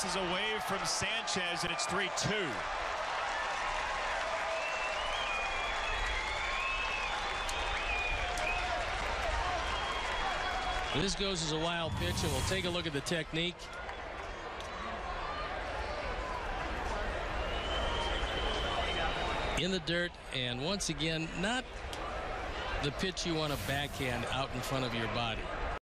bounces away from Sanchez, and it's 3-2. This goes as a wild pitch, and we'll take a look at the technique. In the dirt, and once again, not the pitch you want to backhand out in front of your body.